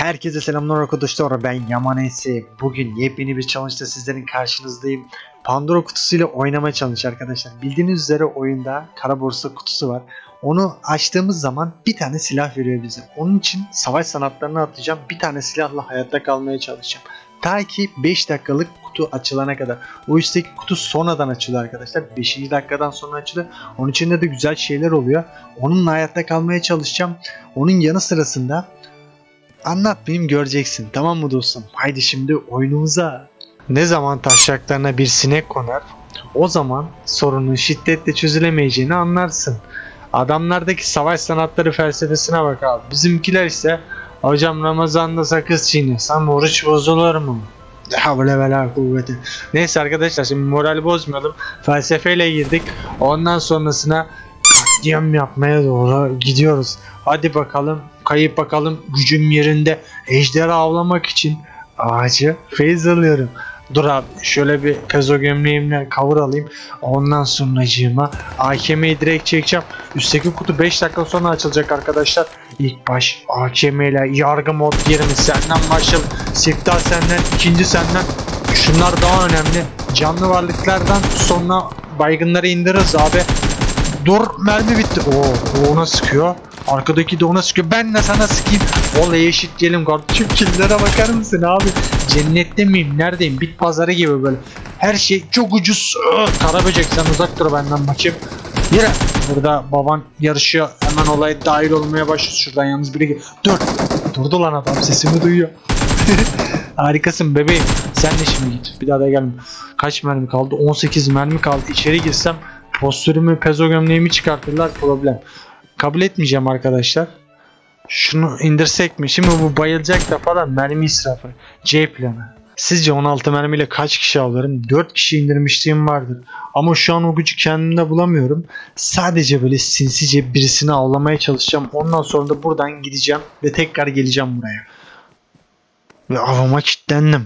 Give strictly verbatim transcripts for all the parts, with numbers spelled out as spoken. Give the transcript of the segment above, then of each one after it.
Herkese selamlar arkadaşlar, ben Yamanesi. Bugün yepyeni bir challenge'da sizlerin karşınızdayım. Pandora kutusuyla oynama challenge arkadaşlar. Bildiğiniz üzere oyunda kara borsa kutusu var. Onu açtığımız zaman bir tane silah veriyor bize. Onun için savaş sanatlarını atlayacağım. Bir tane silahla hayatta kalmaya çalışacağım. Ta ki beş dakikalık kutu açılana kadar. O üstteki kutu sonradan açılıyor arkadaşlar. beşinci dakikadan sonra açılıyor. Onun içinde de güzel şeyler oluyor. Onunla hayatta kalmaya çalışacağım. Onun yanı sırasında anlatmayayım, göreceksin, tamam mı dostum? Haydi şimdi oyunumuza. Ne zaman taşraklarına bir sinek konar, o zaman sorunun şiddetle çözülemeyeceğini anlarsın. Adamlardaki savaş sanatları felsefesine bak abi. Bizimkiler ise hocam Ramazan'da sakız çiğnesem oruç bozulur mu? Havle vela kuvveti. Neyse arkadaşlar, şimdi moral bozmayalım. Felsefeyle girdik. Ondan sonrasına katliam yapmaya doğru gidiyoruz. Hadi bakalım, kayıp bakalım, gücüm yerinde. Ejderi avlamak için ağacı feyz alıyorum. Dur abi, şöyle bir pezo gömleğimle cover alayım. Ondan sonracığıma A K M'yi direkt çekeceğim. Üstteki kutu beş dakika sonra açılacak arkadaşlar. İlk baş A K M ile yargı mod yerimiz senden başlayalım. Siftah senden, ikinci senden. Şunlar daha önemli. Canlı varlıklardan sonra baygınları indiririz abi. Dur, mermi bitti. Oo, ona sıkıyor. Arkadaki de ona sıkıyor. Ben de sana sıkayım. Olay eşit gelim kardeşim. Killere bakar mısın abi? Cennette miyim? Neredeyim? Bit pazarı gibi böyle. Her şey çok ucuz. Karaböcek, sen uzak dur benden bakayım. Yine burada baban yarışıyor. Hemen olaya dahil olmaya başlıyor. Şuradan yalnız biri geliyor. Dur. Durdu lan adam. Sesimi duyuyor. Harikasın bebeğim. Sen de şimdi git. Bir daha da gelme. Kaç mermi kaldı? on sekiz mermi kaldı. İçeri girsem postürümü, pezo gömleğimi çıkartırlar, problem. Kabul etmeyeceğim arkadaşlar. Şunu indirsek mi? Şimdi bu bayılacak da falan, mermi israfı. C planı. Sizce on altı mermiyle kaç kişi avlarım? dört kişi indirmişliğim vardır. Ama şu an o gücü kendimde bulamıyorum. Sadece böyle sinsice birisini avlamaya çalışacağım. Ondan sonra da buradan gideceğim ve tekrar geleceğim buraya. Ve avama kilitlendim.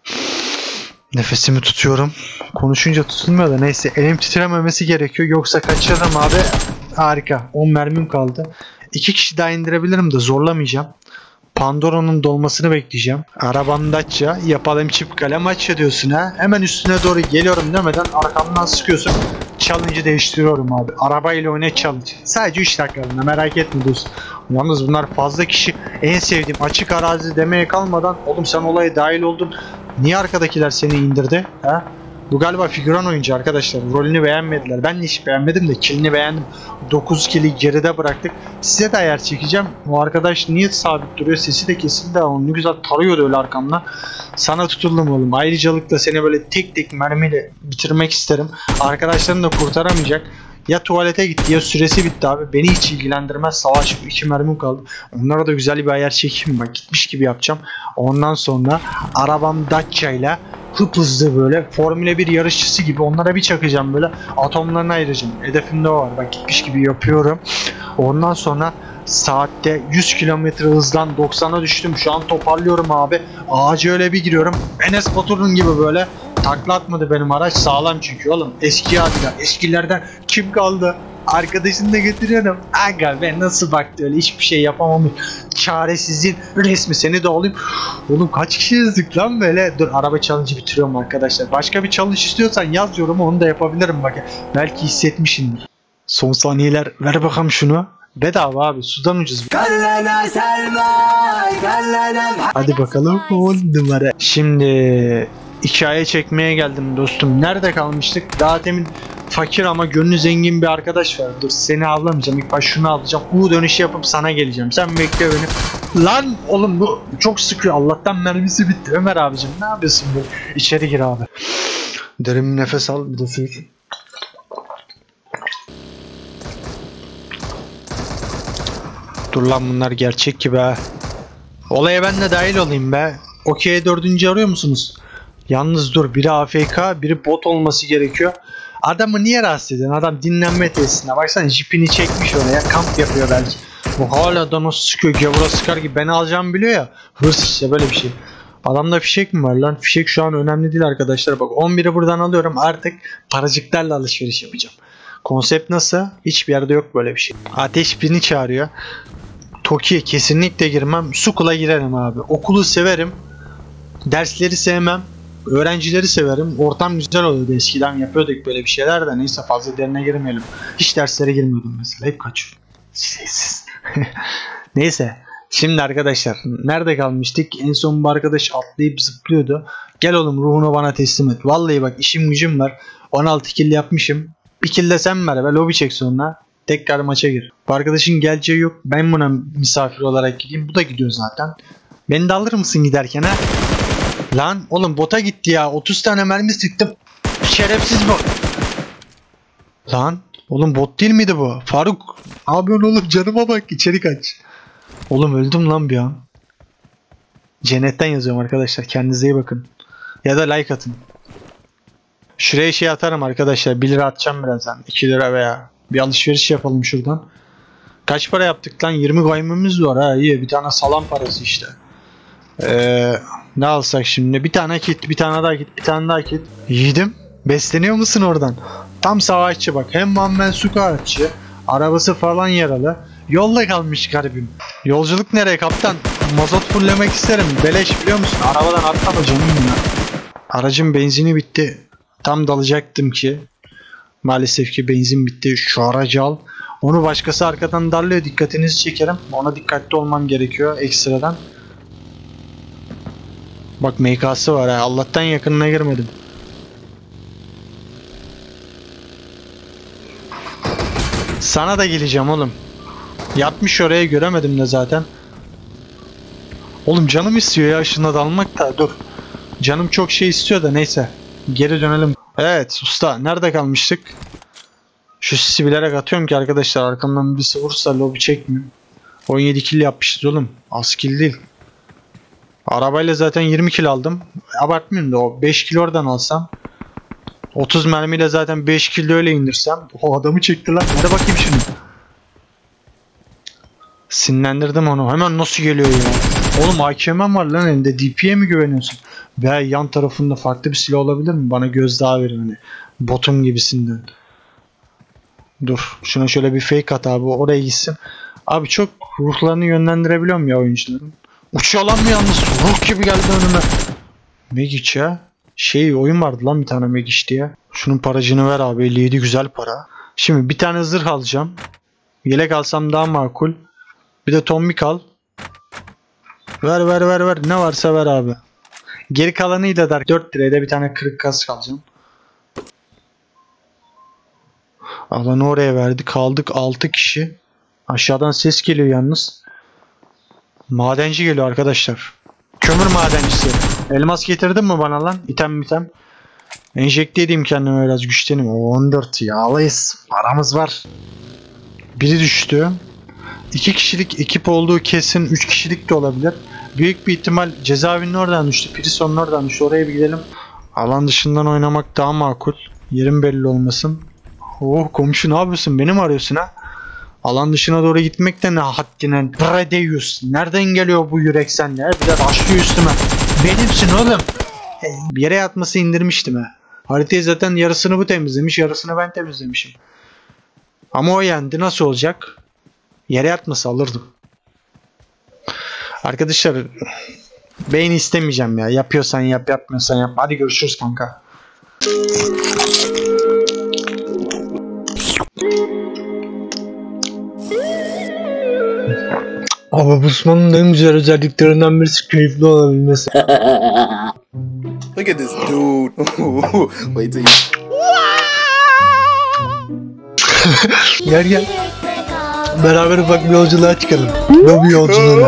Nefesimi tutuyorum. Konuşunca tutulmuyor da neyse, elim titrememesi gerekiyor, yoksa kaçırırım abi. Harika, on mermim kaldı. iki kişi daha indirebilirim de zorlamayacağım. Pandora'nın dolmasını bekleyeceğim. Arabanın Dacia, yapalım çift kale maç ediyorsun ha. Hemen üstüne doğru geliyorum demeden arkamdan sıkıyorsun. Challenge'ı değiştiriyorum abi. Arabayla oyna challenge. Sadece üç dakikalığına, merak etme dostum. Yalnız bunlar fazla kişi. En sevdiğim açık arazi demeye kalmadan, oğlum sen olaya dahil oldun. Niye arkadakiler seni indirdi? Ha? Bu galiba figüran oyuncu arkadaşlar. Rolünü beğenmediler. Ben de hiç beğenmedim de killini beğendim. dokuz killi geride bıraktık. Size de ayar çekeceğim. Bu arkadaş niye sabit duruyor? Sesi de kesildi. Onu güzel tarıyordu öyle arkamdan. Sana tutuldum oğlum. Ayrıcalıkla seni böyle tek tek mermiyle bitirmek isterim. Arkadaşlarını da kurtaramayacak. Ya tuvalete gitti ya süresi bitti abi. Beni hiç ilgilendirmez. Savaş, iki mermim kaldı. Onlara da güzel bir ayar çekeyim. Bak, gitmiş gibi yapacağım. Ondan sonra arabam Dacia ile hıp hızlı böyle Formula bir yarışçısı gibi onlara bir çakacağım, böyle atomlarını ayıracağım. Hedefimde o var. Bak, gitmiş gibi yapıyorum. Ondan sonra saatte yüz kilometre hızdan doksana düştüm. Şu an toparlıyorum abi. Ağaca öyle bir giriyorum. Enes Batur'un gibi böyle. Takla atmadı benim araç, sağlam çünkü oğlum. Eski abiler, eskilerden kim kaldı? Arkadaşını da getiriyorum. Aga ben nasıl baktı öyle, hiçbir şey yapamam. Çaresizliğin resmi, seni de alayım. Oğlum kaç kişi yazdık lan böyle. Dur, araba challenge'ı bitiriyorum arkadaşlar. Başka bir challenge istiyorsan yaz yorumu, onu da yapabilirim bak. Belki hissetmişsindir. Son saniyeler, ver bakalım şunu. Bedava abi, sudan ucuz. Hadi bakalım, on numara. Şimdi hikaye çekmeye geldim dostum. Nerede kalmıştık? Daha demin fakir ama gönlü zengin bir arkadaş var. Dur, seni avlamayacağım. İlk baş şunu alacağım. U dönüşü yapıp sana geleceğim. Sen bekle beni. Lan oğlum, bu çok sıkıyor. Allah'tan mermisi bitti. Ömer abicim, ne yapıyorsun böyle? İçeri gir abi. Derin nefes al, bir de su iç. Dur lan, bunlar gerçek gibi ha. Olaya ben de dahil olayım be. Okey, dördüncü arıyor musunuz? Yalnız dur, biri A F K, biri bot olması gerekiyor. Adamı niye rahatsız ediyorsun? Adam dinlenme tesisine. Baksana, jipini çekmiş oraya. Kamp yapıyor belki. Bu hala da nasıl sıkıyor? Gavura sıkar gibi. Beni alacağımı biliyor ya. Hırs işte, böyle bir şey. Adamda fişek mi var lan? Fişek şu an önemli değil arkadaşlar. Bak, on biri buradan alıyorum. Artık paracıklarla alışveriş yapacağım. Konsept nasıl? Hiçbir yerde yok böyle bir şey. Ateş birini çağırıyor. Toki'ye kesinlikle girmem. Sukula girerim abi. Okulu severim. Dersleri sevmem. Öğrencileri severim. Ortam güzel oluyordu. Eskiden yapıyorduk böyle bir şeyler de. Neyse fazla derine girmeyelim. Hiç derslere girmiyordum mesela. Hep kaçıyorum. Sessiz. Neyse. Şimdi arkadaşlar nerede kalmıştık? En son bu arkadaş atlayıp zıplıyordu. Gel oğlum ruhunu bana teslim et. Vallahi bak işim gücüm var. on altı kill yapmışım. Bir kill de sen ver. Lobi çek sonra. Tekrar maça gir. Bu arkadaşın geleceği yok. Ben buna misafir olarak gideyim. Bu da gidiyor zaten. Beni de alır mısın giderken ha? Lan oğlum bota gitti ya. otuz tane mermi sıktım. Şerefsiz bu. Lan oğlum bot değil miydi bu? Faruk. Ne yapıyorsun oğlum? Canıma bak. İçeri kaç. Oğlum öldüm lan bir an. Cennetten yazıyorum arkadaşlar. Kendinize iyi bakın. Ya da like atın. Şuraya şey atarım arkadaşlar. bir lira atacağım birazdan. iki lira veya. Bir alışveriş yapalım şuradan. Kaç para yaptık lan? yirmi coin'imiz var ha. İyi. Bir tane salam parası işte. Eee... Ne alsak şimdi? Bir tane kit, bir tane daha kit, bir tane daha kit. Yiğidim, besleniyor musun oradan? Tam savaşçı bak. Hem Manmen su kağıtçı. Arabası falan yaralı. Yolda kalmış garibim. Yolculuk nereye kaptan? Mazot fulllemek isterim. Beleş biliyor musun? Arabadan atlama canım ya. Aracın benzini bitti. Tam dalacaktım ki. Maalesef ki benzin bitti. Şu aracı al. Onu başkası arkadan darlıyor. Dikkatinizi çekerim. Ona dikkatli olmam gerekiyor ekstradan. Bak M K'sı var ha. Allah'tan yakınına girmedim. Sana da geleceğim oğlum. Yatmış oraya göremedim de zaten. Oğlum canım istiyor ya ışına dalmak da dur. Canım çok şey istiyor da neyse. Geri dönelim. Evet usta nerede kalmıştık? Şu sisi bilerek atıyorum ki arkadaşlar arkamdan birisi vursa lobi çekmiyor. on yedi kill yapmışız oğlum. Az kill değil. Arabayla zaten yirmi kill aldım. Abartmıyorum da o beş kill oradan alsam. otuz mermiyle zaten beş kill öyle indirsem. O adamı çekti lan. Hadi bakayım şimdi. Sinirlendirdim onu. Hemen nasıl geliyor ya? Oğlum A K M'm var lan elinde. D P'ye mi güveniyorsun? Veya yan tarafında farklı bir silah olabilir mi? Bana gözdağı verin hani. Botum gibisinden. Dur. Şuna şöyle bir fake at abi. Oraya gitsin. Abi çok ruhlarını yönlendirebiliyorum ya oyuncuların. Uçuyor lan mı yalnız? Ruh gibi geldi önüme. Megic ya. Şey oyun vardı lan bir tane Megic diye. Şunun paracını ver abi. elli yedi güzel para. Şimdi bir tane zırh alacağım. Yelek alsam daha makul. Bir de tombik al. Ver ver ver ver. Ne varsa ver abi. Geri kalanıyla da dört liraya da bir tane kırık kask alacağım. Alanı oraya verdik. Kaldık altı kişi. Aşağıdan ses geliyor yalnız. Madenci geliyor arkadaşlar. Kömür madencisi. Elmas getirdin mi bana lan? İtem item. Enjekte edeyim kendime biraz güçleneyim. on dört ya alayız. Paramız var. Biri düştü. iki kişilik ekip olduğu kesin. üç kişilik de olabilir. Büyük bir ihtimal cezaevinin oradan düştü. Prison'un oradan düştü. Oraya bir gidelim. Alan dışından oynamak daha makul. Yerim belli olmasın. Oh komşu ne yapıyorsun? Beni mi arıyorsun ha? Alan dışına doğru gitmek de ne haddine. Predeus. Nereden geliyor bu yürek sende? Bir de başlıyor üstüme. Benimsin oğlum. Bir yere yatması indirmiştim ha. Haritayı zaten yarısını bu temizlemiş. Yarısını ben temizlemişim. Ama o yendi. Nasıl olacak? Yere yatması alırdım. Arkadaşlar beyin istemeyeceğim ya. Yapıyorsan yap, yapmıyorsan yap. Hadi görüşürüz kanka. Abi Busman'ın en güzel özelliklerinden birisi keyifli olabilmesi. Look at this dude. Wait till you... Gel gel. Beraber ufak bir yolculuğa çıkalım. Lobi yolculuğuna.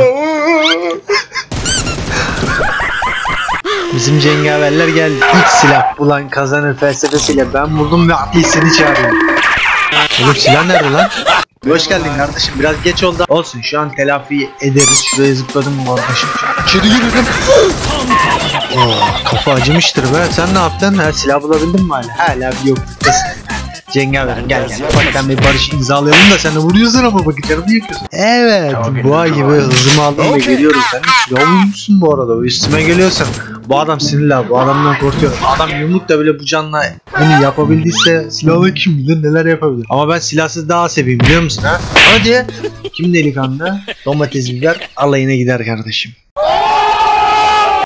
Bizim cengaverler geldi. İlk silah bulan kazanır felsefesiyle ben buldum ve adli seni çağırıyorum. Oğlum silah nerede lan? Hoş geldin kardeşim. Biraz geç oldu. Olsun şu an telafi ederiz. Şuraya zıpladım kardeşim. İçeri girelim. Oh, kafa acımıştır be. Sen ne yaptın? Her silah bulabildin mi hala? Hala bir yok. Cengaverim gel gel. Ufaktan bir barış imzalayalım da sen de vuruyorsun ama bakacağım niye yakıyorsun? Evet. Boğa gibi hızımı aldım ve geliyorum. Sen silah bulmuşsun bu arada. Üstüme geliyorsun. Bu adam sinirli abi. Bu adamdan korkuyorum. Adam yumrukla bile bu canla bunu yapabildiyse silahla kim bilir neler yapabilir. Ama ben silahsız daha seveyim biliyor musun ha? Hadi. Kim delikanlı? Domates biber alayına gider kardeşim.